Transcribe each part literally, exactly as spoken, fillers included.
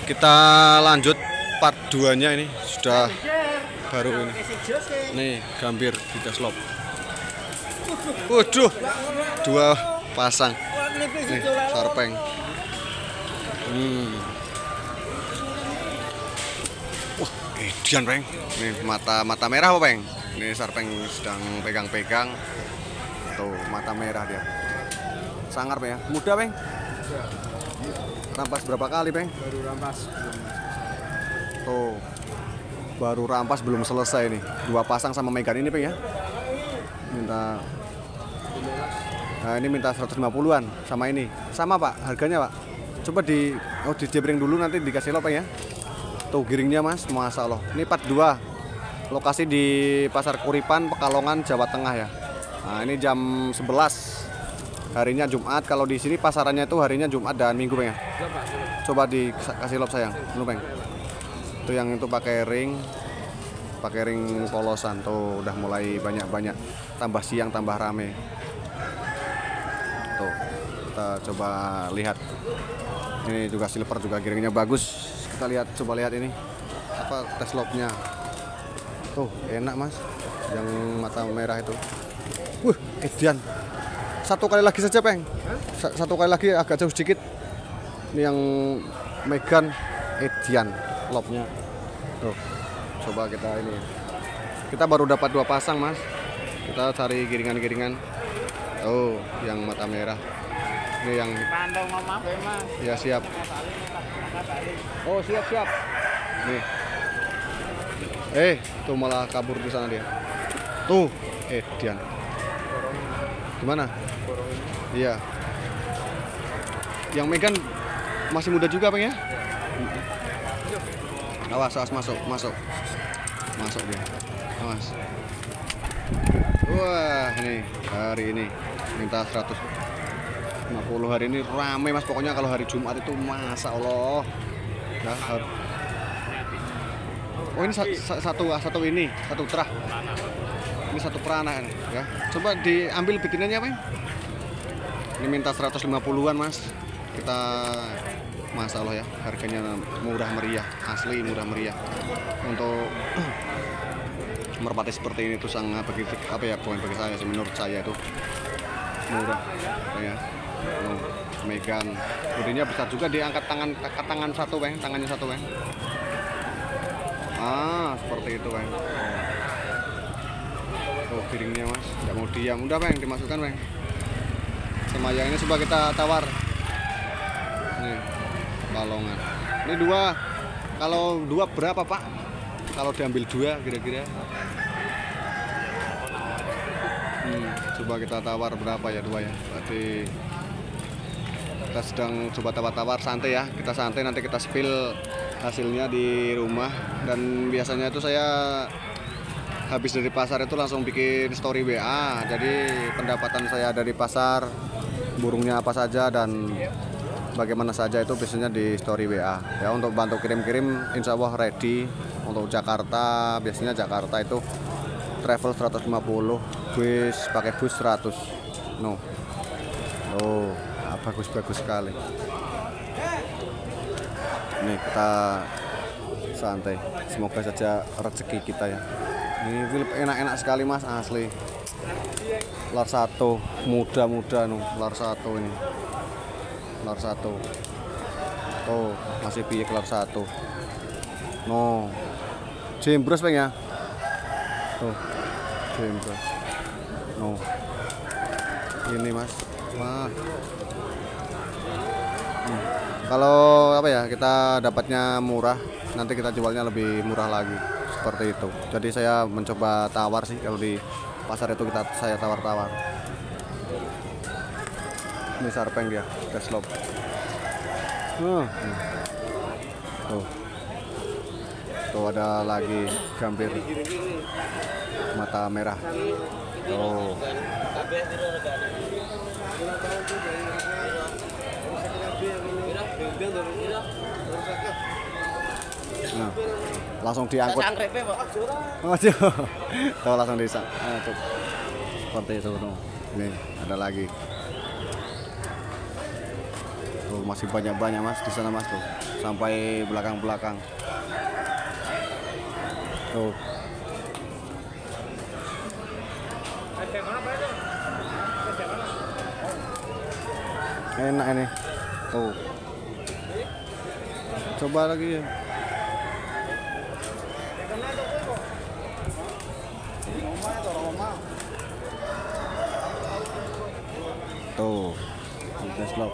Kita lanjut part dua nya ini sudah baru ini. Nih gambir di deslop. Waduh, dua pasang. Nih sarpeng. Hmm. Wah, edian peng. Nih mata mata merah apa peng? Ini sarpeng sedang pegang-pegang. Tuh mata merah dia. Sangar peng ya. Muda peng. Rampas berapa kali peng? Baru rampas. Tuh baru rampas belum selesai nih. Dua pasang sama Megan ini peng ya. Minta. Nah ini minta seratus lima puluhan sama ini. Sama pak harganya pak. Coba di oh di jebring dulu nanti dikasih lo peng ya. Tuh giringnya mas, masya Allah. Ini part dua. Lokasi di Pasar Kuripan, Pekalongan, Jawa Tengah ya. Nah ini jam sebelas. Harinya Jumat. Kalau di sini pasarannya itu harinya Jumat dan Minggu peng ya. Coba dikasih lop sayang. Lu peng. Itu yang itu pakai ring. Pakai ring polosan. Tuh udah mulai banyak-banyak. Tambah siang tambah rame. Tuh kita coba lihat. Ini juga silver juga giringnya bagus. Kita lihat coba lihat ini. Apa tes lopnya. Tuh enak mas. Yang mata merah itu. Wah edian. Satu kali lagi saja peng. Satu kali lagi agak jauh sedikit. Ini yang Megan edian lopnya. Tuh coba kita ini. Kita baru dapat dua pasang mas. Kita cari giringan-giringan. Oh yang mata merah. Ini yang ya siap. Oh siap siap. Nih. Eh tuh malah kabur di sana dia. Tuh edian. Gimana? Iya. Yang Megan masih muda juga peng ya? Awas, awas masuk, masuk. Masuk dia. Awas. Wah, ini hari ini minta seratus lima puluh hari ini ramai mas. Pokoknya kalau hari Jumat itu masa Allah. Ya, harus. Oh ini sa sa satu satu ini, satu terah. Ini satu perana ya. Coba diambil bikinannya peng. Ini minta seratus lima puluhan mas. Kita masalah ya harganya murah meriah, asli murah meriah. Untuk merpati seperti ini tuh sangat begitu apa ya, bukan bagi saya sih, menurut saya itu murah ya. Oh, Megan bodinya besar juga, diangkat tangan angkat tangan satu peng, tangannya satu peng. Ah seperti itu peng. Oh piringnya mas, nggak mau diam, udah peng dimasukkan peng. Sama yang ini coba kita tawar. Nih, Balongan. Ini dua. Kalau dua berapa pak? Kalau diambil dua kira-kira. Hmm, coba kita tawar berapa ya dua ya? Berarti kita sedang coba tawar-tawar santai ya. Kita santai nanti kita spill hasilnya di rumah. Dan biasanya itu saya habis dari pasar itu langsung bikin story W A. Jadi pendapatan saya dari pasar, burungnya apa saja dan bagaimana saja itu biasanya di story W A ya. Untuk bantu kirim-kirim insya Allah ready. Untuk Jakarta biasanya Jakarta itu travel seratus lima puluh, bus pakai bus seratus. No. Oh, bagus-bagus sekali. Ini kita santai. Semoga saja rezeki kita ya. Ini film enak-enak sekali mas, asli. Lar satu, muda-muda nih, lar satu ini. Lar satu. Oh, masih piye lar satu. No. Jembros peng ya. Tuh. Jembros. No. Ini mas. Wah. Hmm. Kalau apa ya, kita dapatnya murah, nanti kita jualnya lebih murah lagi. Seperti itu. Jadi saya mencoba tawar sih, kalau di pasar itu kita saya tawar-tawar. Ini sarpeng dia, deslop. Uh, tuh, tuh ada lagi gambir mata merah. Tuh. Nah, langsung diangkut. Oh, tuh langsung disa. Nah, tuh. Seperti itu tuh. Nih, ada lagi. Tuh. masih banyak-banyak mas di sana mas tuh, sampai belakang-belakang. Tuh. Enak ini. Tuh. Coba lagi ya. Tuh. Deslop.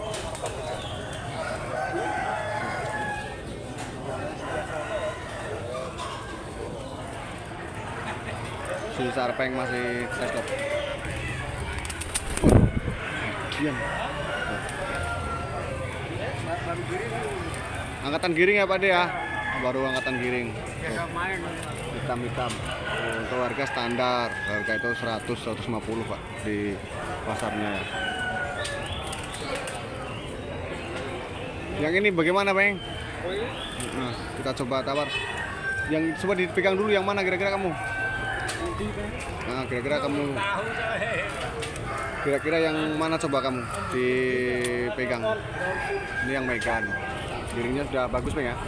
Si Sarpeng masih deslop. Diam. Angkatan giring ya Pak De ya? Baru angkatan giring. Hitam-hitam. Untuk harga standar, harga itu seratus sampai seratus lima puluh Pak di pasarnya. Yang ini bagaimana Bang? Nah, kita coba tawar. Yang coba dipegang dulu, yang mana kira-kira kamu? Nah, kira-kira kamu Kira-kira yang mana coba kamu dipegang? Ini yang megang. Giringnya sudah bagus Bang ya?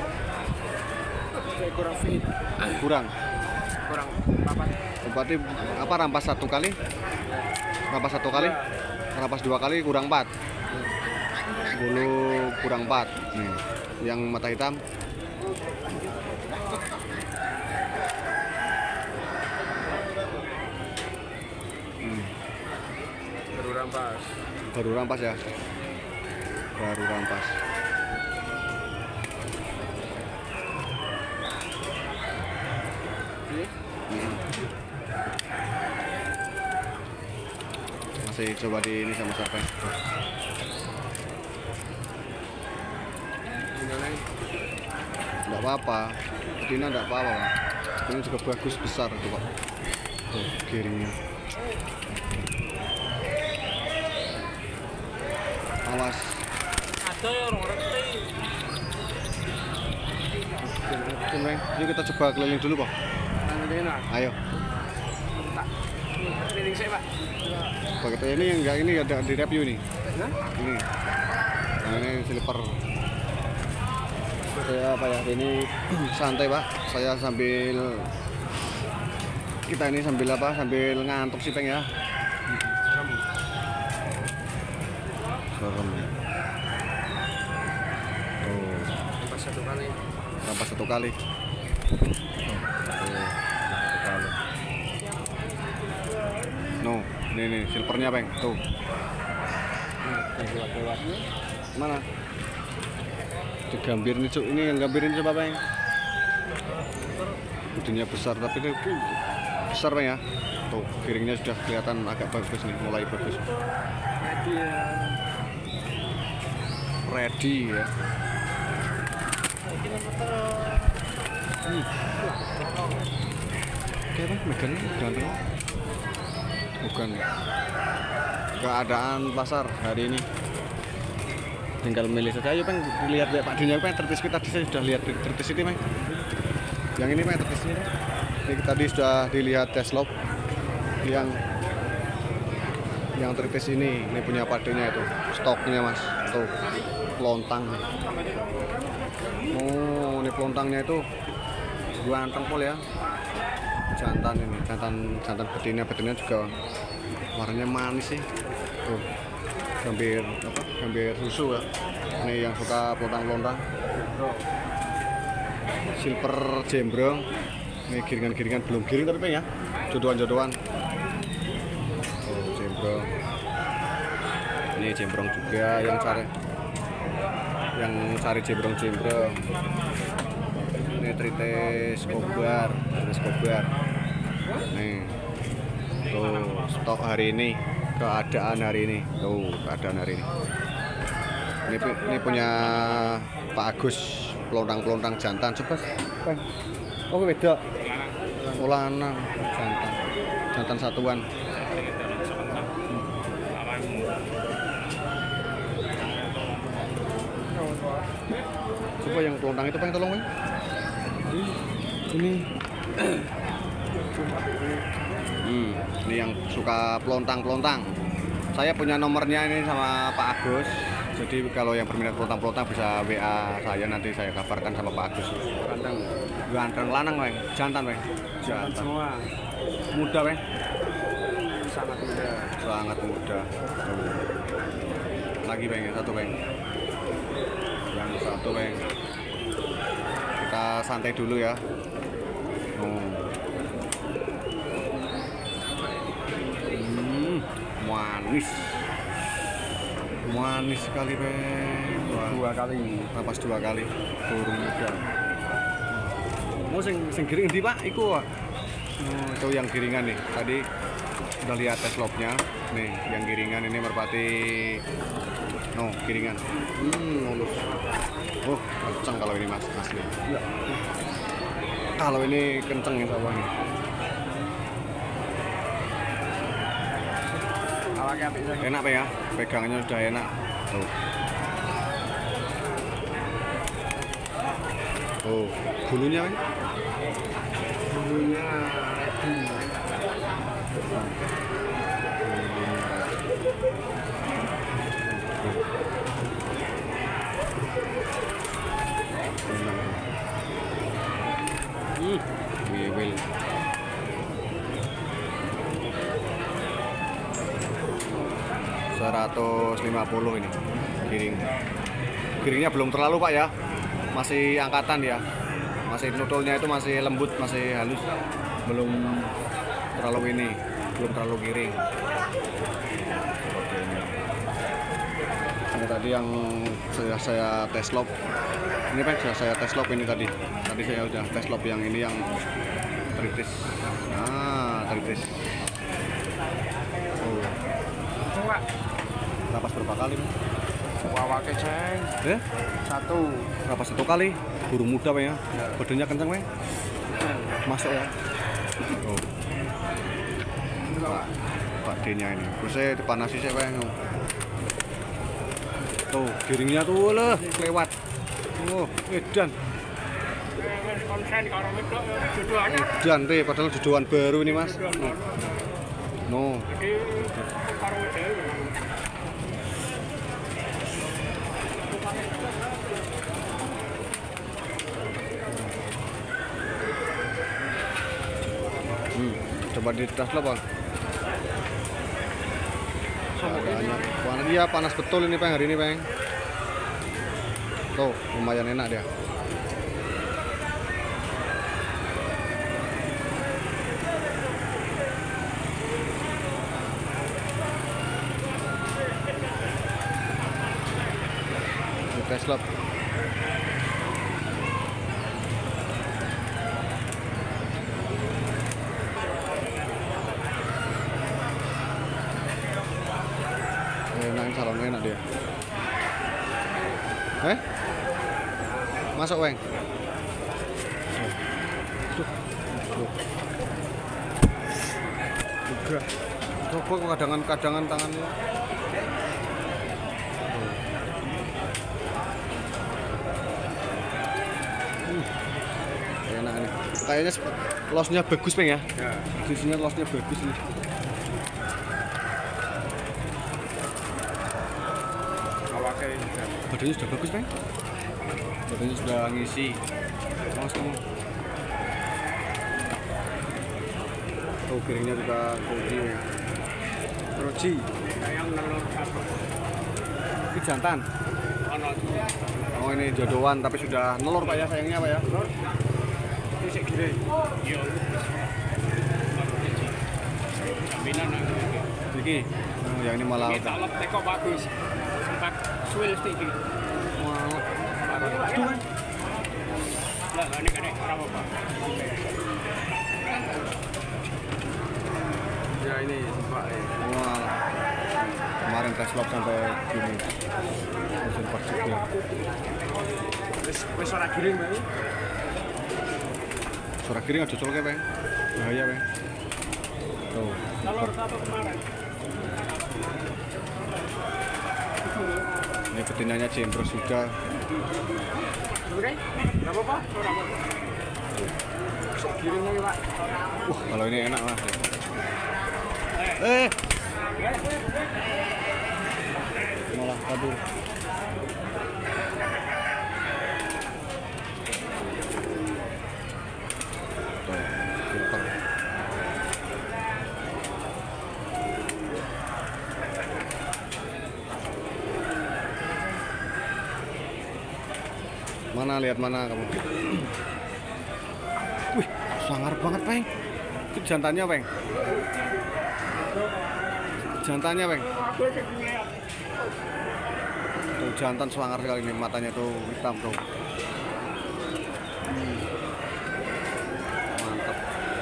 Kurang fit. Kurang. Kurang papat. Berarti apa, rampas satu kali? Rampas satu kali? Rampas dua kali kurang empat. Bulu kurang empat. Nih, yang mata hitam. Hmm. Baru rampas. Baru rampas ya. Baru rampas. Hmm. Masih coba di ini sama siapa? Enggak apa-apa. Betina enggak apa-apa. Ini juga bagus, besar tuh Pak. Tuh, giringnya. Awas. Ada ya orang ngerti. Yuk kita coba keliling dulu Pak. Ayo. Keliling saya Pak. Begitu ini yang enggak, ini ada di review nih. Hah? Ini. Nah, ini slipper. Saya apa ya? Ini santai Pak. Saya sambil kita ini sambil apa? Sambil ngantuk sih Peng ya. Serem. Serem. Tuh, Rampas satu kali. rampas satu kali. Tuh, satu kali. No, ini nih silvernya Peng. Tuh. Lewat-lewatnya. Mana? Digambir nih, Cuk. Ini yang gambirin coba, Bang. Budinya besar tapi ini besar, Bang ya. Tuh, giringnya sudah kelihatan agak bagus nih, mulai bagus. Ready ya. Ready ya. Hmm. Oke, Bang, megangnya ganteng. Bukan keadaan pasar hari ini. Tinggal milih saja. Ayo Peng, lihat ya Pak Dinya Peng, tertis kita tadi saya sudah lihat tertis ini Peng. Yang ini Peng, tertis ini. Ini tadi sudah dilihat deslop yang yang tertis ini. Ini punya padenya itu, stoknya Mas. Tuh, pelontang. Oh, ini pelontangnya itu ganteng pol ya. Jantan ini, jantan jantan betina, betina juga warnanya manis sih. Tuh. Gambir apa? Gambir susu ya. Ini yang suka pelontang-pelontang. Silver jembrong. Ini giringan-giringan belum giring tapi ya. Jodohan-jodohan. Oh, jembrong. Ini jembrong juga yang cari yang cari jembrong-jembrong. Ini trites kobar, trites kobar. Nih. Tuh, stok hari ini. Keadaan hari ini, tuh keadaan hari ini. Ini, ini punya Pak Agus, pelontang-pelontang jantan. Coba, Bang. Oh beda. Oh lanang, jantan, jantan satuan. Coba yang pelontang itu Bang, tolong Bang. Ini. Hmm, ini yang suka pelontang-pelontang. Saya punya nomornya ini sama Pak Agus. Jadi kalau yang berminat pelotang-pelotang bisa W A saya, nanti saya kabarkan sama Pak Agus. Ganteng. Ganteng lanang, Bang. Jantan, Bang. Jangan semua. Muda, Bang. Sangat muda. Sangat muda. Tuh. Lagi, Bang, yang satu, Bang. Yang satu, Bang. Kita santai dulu ya. Oh. Hmm, manis. Manis sekali, Bang. Wah. Dua kali. Napas dua kali. Burung muda. Mau sing sing giring ndi, Pak? Iku, Pak. Oh, itu yang giringan nih. Tadi udah lihat tes lobnya. Nih, yang giringan ini merpati. No, giringan. Hmm, mulus. Oh, kenceng kalau ini, Mas. Asli. Iya. Kalau ini kenceng ya sawahnya. Awaknya apik lagi. Enak, Pak ya. Pegangannya sudah enak. Tuh. Oh, bulunya, Pak. Bulunya ready. Hmm, wiwil. seratus lima puluh ini giring. Giringnya belum terlalu, Pak ya. Masih angkatan ya. Masih nutulnya itu masih lembut, masih halus. Belum terlalu ini, belum terlalu giring. Seperti ini. Ini tadi yang sudah saya tes lob. Ini Pak, sudah saya tes lob ini tadi. Tadi saya udah tes lob yang ini yang tritis. Nah, tritis. Oh. Enggak. Napas berapa kali, Mas? Awaknya, Ceng. Eh? Satu. Napas satu kali. Burung muda, Pak ya. Badannya kencang, Pak. Masuk ya. Oh. Pak, Pak D-nya ini. Terusnya dipanasi saya, Pak. Tuh, giringnya tuh lah, lewat. Oh, edan. Konsen karo wedok jodohannya. Edan, deh, padahal jodohan baru ini, Mas. No. Iki karo wedok. Hmm, coba di tes lah, Bang. Keadaannya panas, iya panas betul ini, Bang, hari ini, Bang. Tuh, lumayan enak dia. Ini tes lab. Enak, salon enak dia. Eh? Masuk, Weng. Juga. Coba kok kadangan-kadangan tangannya. Hmm. Enak nih. Kayaknya losnya bagus, Peng ya. Ya. Sisinya losnya bagus nih. Awaknya. Badannya sudah bagus, Peng. Badannya sudah ngisi. Mas kamu. Oh, piringnya juga koji. Koji. Yang nelur satu. Ini jantan. Ono. Oh, ini jodohan tapi sudah nelur, Pak ya, sayangnya, Pak ya. Nelur. Iki sik gire. Iya. Jaminan aku iki. Iki. Oh, yang ini malah Iki tak lep teko bagus. Sempat suwil sedikit. malah. Aduh. Lah, ini kan ora apa-apa. Ya ini Pak. Wah. Kemarin tes lab sampai gini. Mesin persibnya. Wis wis ora giring, Pak. Suara kiri aja coloknya, Bang. Bahaya, Bang. Tuh. Telur satu kemarin. Ini betinanya jembros juga. Oke? Enggak apa-apa, ora apa-apa. Giring lagi, Pak. Wah, kalau ini enak, Mas. Eh. Malah kabur. Mana lihat mana kamu? Wih, sangar banget, Peng. Itu jantannya, Peng. Jantannya, Peng. Tuh jantan sangar sekali ini, matanya tuh hitam tuh. Hmm. Mantap.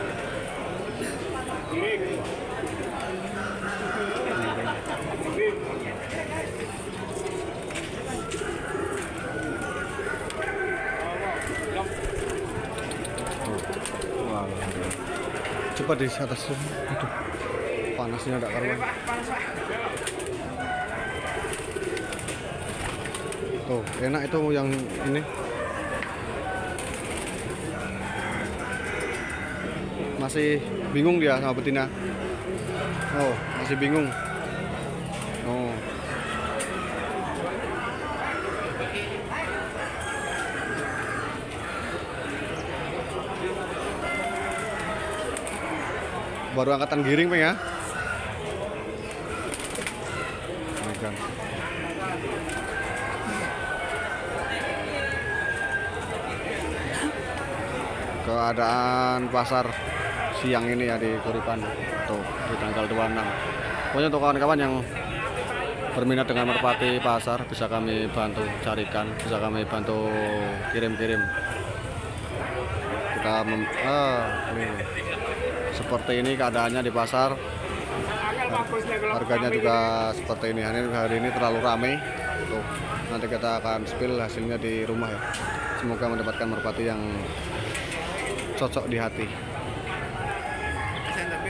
Wah, coba di atas tuh, aduh, panasnya tidak karuan. Tuh, enak itu yang ini. Masih bingung dia sama betina. Oh, masih bingung. Oh. Baru angkatan giring, Peng ya. Megang. Keadaan pasar siang ini ya di Kuripan tuh di tanggal dua puluh enam. Pokoknya untuk kawan-kawan yang berminat dengan merpati pasar bisa kami bantu carikan, bisa kami bantu kirim-kirim. Kita mem ah, ini. Seperti ini keadaannya di pasar. Harganya juga seperti ini. Hari ini terlalu ramai. Tuh, nanti kita akan spill hasilnya di rumah ya. Semoga mendapatkan merpati yang cocok di hati.